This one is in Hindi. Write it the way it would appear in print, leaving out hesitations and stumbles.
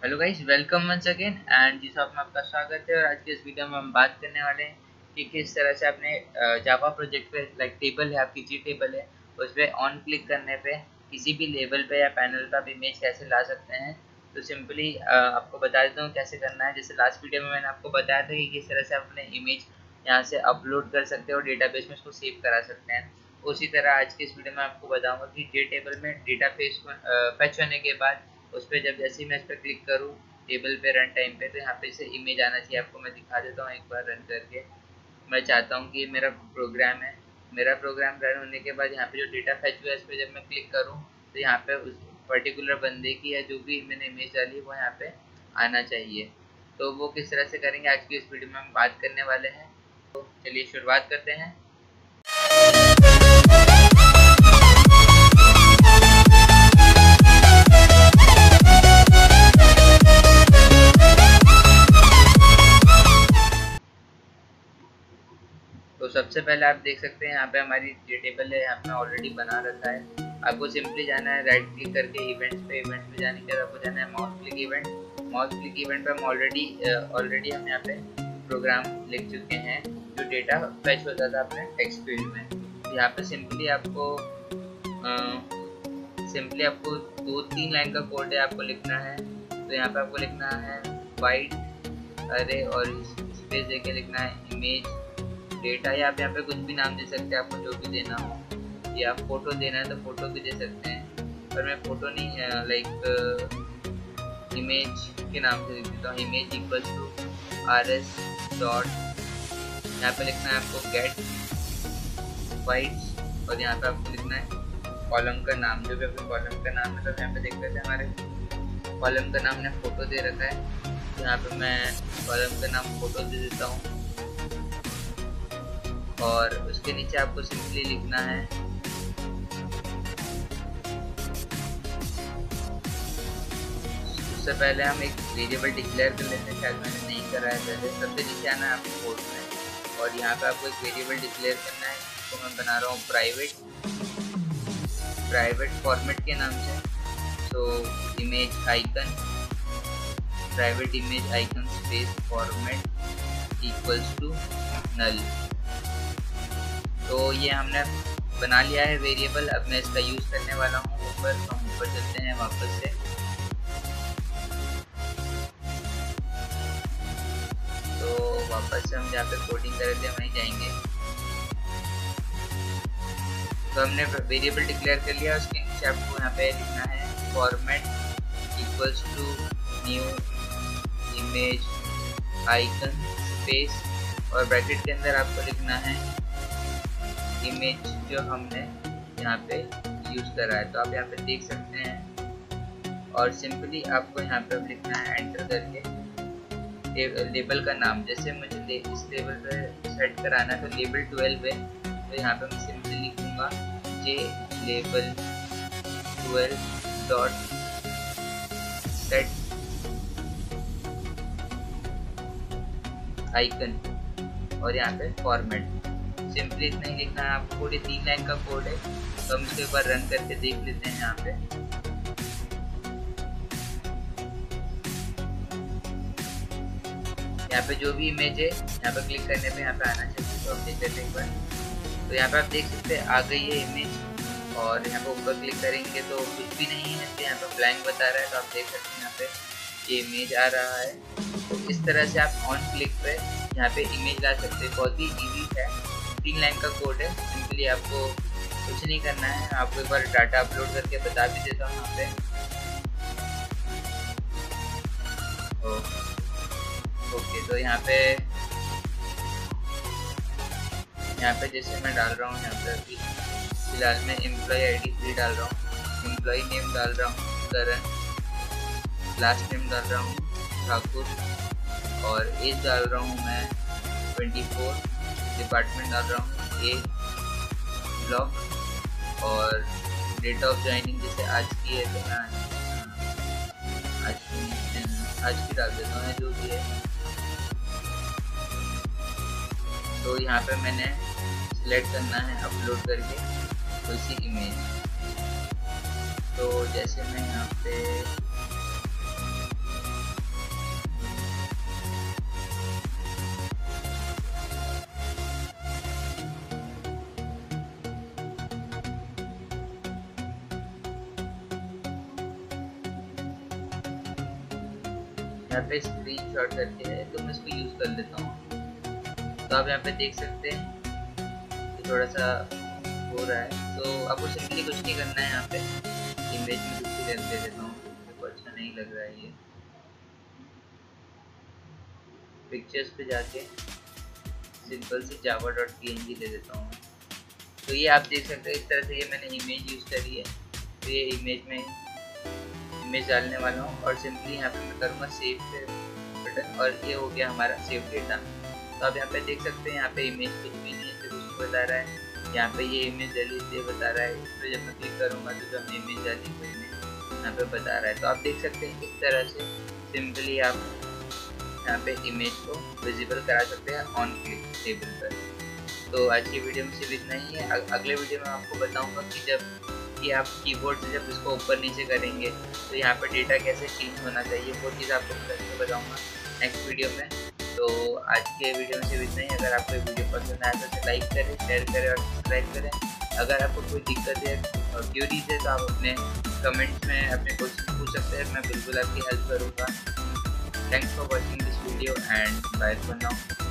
Hello guys, welcome once again and जी साहब में आपका स्वागत है। और आज के इस वीडियो में हम बात करने वाले हैं कि किस तरह से अपने जावा प्रोजेक्ट पे लाइक टेबल है, आपकी जी टेबल है, उस पर ऑन क्लिक करने पे किसी भी लेवल पे या पैनल पे आप इमेज कैसे ला सकते हैं। तो सिंपली आपको बता देता हूँ कैसे करना है। जैसे लास्ट वीडियो में मैंने आपको बताया था कि किस तरह से आप अपने इमेज यहाँ से अपलोड कर सकते हैं और डेटाबेस में उसको सेव करा सकते हैं। उसी तरह आज के इस वीडियो में आपको बताऊंगा कि जे टेबल में डेटा फेच होने के बाद उस पर जब जैसे ही मैं इस पर क्लिक करूँ टेबल पे रन टाइम पे, तो यहाँ पे से इमेज आना चाहिए। आपको मैं दिखा देता हूँ एक बार रन करके। मैं चाहता हूँ कि ये मेरा प्रोग्राम है। मेरा प्रोग्राम रन होने के बाद यहाँ पे जो डेटा फेच हुआ है इस पर जब मैं क्लिक करूँ तो यहाँ पे उस पर्टिकुलर बंदे की या जो भी मैंने इमेज डाली वो यहाँ पे आना चाहिए। तो वो किस तरह से करेंगे आज की इस वीडियो में हम बात करने वाले हैं। तो चलिए शुरुआत करते हैं। तो सबसे पहले आप देख सकते हैं यहाँ पे हमारी जे टेबल है, यहाँ पे ऑलरेडी बना रखा है। आपको सिंपली जाना है राइट क्लिक करके इवेंट्स पे जाने के बाद आपको जाना है mouse click event. Mouse click event पे हम ऑलरेडी हम यहाँ पे प्रोग्राम लिख चुके हैं जो डेटा फेच होता था अपने टेक्स्ट फील्ड में। तो यहाँ पे सिंपली आपको 2-3 लाइन का कोड है आपको लिखना है। तो यहाँ पे आपको लिखना है वाइट अरे और स्पेस देके लिखना है इमेज डेटा, या आप यहाँ पे कुछ भी नाम दे सकते हैं आपको जो भी देना हो, या फोटो देना है तो फोटो भी दे सकते हैं। पर मैं फोटो नहीं लाइक इमेज के नाम से लिख देता हूँ। Image equals to RS dot, यहाँ पे लिखना है आपको गेट वाइट्स, और यहाँ पे आपको लिखना है कॉलम का नाम, जो भी आपके कॉलम का नाम है। तो यहाँ पे देख लेते हैं हमारे कॉलम का नाम ने फोटो दे रखा है। तो यहाँ पे मैं कॉलम का नाम फोटो दे देता हूँ और उसके नीचे आपको सिंपली लिखना है उससे पहले हम एक वेरिएबल डिक्लेयर कर लेते हैं। शायद मैंने नहीं करा है पहले। सबसे नीचे आना है आपको कोड में और यहाँ पे आपको एक वेरिएबल डिक्लेयर करना है। तो मैं बना रहा हूँ प्राइवेट फॉर्मेट के नाम से। तो image icon private image icon space format equals to null. तो ये हमने बना लिया है वेरिएबल। अब मैं इसका यूज करने वाला हूँ। हम ऊपर चलते हैं वापस से। तो वापस से हम जहाँ पे कोडिंग कर रहे थे वहीं जाएंगे। तो हमने वेरिएबल डिक्लेयर कर लिया। उसके नीचे आपको यहाँ पे लिखना है format equals to new image icon space, और ब्रैकेट के अंदर आपको लिखना है इमेज जो हमने यहाँ पे यूज करा है। तो आप यहाँ पे देख सकते हैं। और सिंपली आपको यहाँ पे लिखना है एंटर करके लेबल का नाम। जैसे मुझे इस लेबल पे सेट कराना है तो लेबल 12 है। तो यहाँ पे मैं सिंपली लिखूंगा J label 12 dot set icon, और यहाँ पे फॉर्मेट। सिंपली इतना ही लिखना है आपको। पूरे 3 लाइन का कोड है। तो हम इसको एक बार रन करके देख लेते हैं। यहाँ पे जो भी इमेज है यहाँ पे क्लिक करने पे यहाँ पे आना चाहिए। तो हम देख लेते हैं एक बार। तो यहाँ पे आप देख सकते हैं आ गई है इमेज, और यहाँ पे ऊपर क्लिक करेंगे तो कुछ भी नहीं है, तो यहाँ पे ब्लैंक बता रहा है। तो आप देख सकते हैं यहाँ पे ये इमेज आ रहा है। तो इस तरह से आप ऑन क्लिक पे यहाँ पे इमेज ला सकते हैं। बहुत ही ईजी है। 3 लाइन का कोड है। सिंपली आपको कुछ नहीं करना है। आपको एक बार डाटा अपलोड करके बता भी देता हूँ यहाँ पे। ओके, तो यहाँ पे जैसे मैं डाल रहा हूँ, यहाँ पे अभी फिलहाल मैं एम्प्लॉय ID 3 डाल रहा हूँ, एम्प्लॉय नेम डाल रहा हूँ करण, लास्ट नेम डाल रहा हूँ ठाकुर, और एज डाल रहा हूँ मैं 24, डिपार्टमेंट डाल रहा हूँ A ब्लॉक, और डेट ऑफ ज्वाइनिंग जैसे आज की है तो मैं आज की डाल देता हूँ जो भी है। तो यहाँ पे मैंने सिलेक्ट करना है अपलोड करके उसी इमेज। तो जैसे मैं यहाँ पे यहाँ पे स्क्रीन शॉट करके है तो मैं इसको यूज़ कर लेता हूँ। तो आप यहाँ पे देख सकते हैं कि थोड़ा सा हो रहा है। तो आपको सिंपली कुछ नहीं करना है, यहाँ पे इमेज में दूसरी दे देता हूँ, मेरे को अच्छा नहीं लग रहा है ये। पिक्चर्स पे जाके सिंपल सी java.png ले देता हूँ। तो ये आप देख सकते हैं इस तरह से ये मैंने इमेज यूज़ करी है। तो ये इमेज में इमेज डालने वाला हूँ और सिंपली यहाँ पे मैं करूँगा सेव पे बटन और ये हो गया हमारा सेव डेटा। तो आप यहाँ पे देख सकते हैं यहाँ पे इमेज कुछ भी नहीं है, सिर्फ उसको बता रहा है यहाँ पे ये इमेज डाली ये बता रहा है। इस पर जब मैं क्लिक करूँगा तो जो हमने इमेज डाली वो इमेज यहाँ पे बता रहा है। तो आप देख सकते हैं इस तरह से सिंपली आप यहाँ पे इमेज को विजिबल करा सकते हैं ऑन क्लिक टेबल पर। तो आज की वीडियो में सिर्फ इतना ही है। अगले वीडियो में आपको बताऊंगा कि जब कि आप कीबोर्ड से जब इसको ऊपर नीचे करेंगे तो यहाँ पर डेटा कैसे चेंज होना चाहिए, वो चीज़ आपको मैं बताऊंगा नेक्स्ट वीडियो में। तो आज के वीडियो में सिर्फ इतना ही। अगर आपको वीडियो पसंद आया तो इसे लाइक करें, शेयर करें और सब्सक्राइब करें। अगर आपको कोई दिक्कत है और क्यूरीज है तो आप अपने कमेंट्स में अपने क्वेश्चन पूछ सकते हैं, मैं बिल्कुल आपकी हेल्प करूँगा। Thanks for watching this video and bye for now.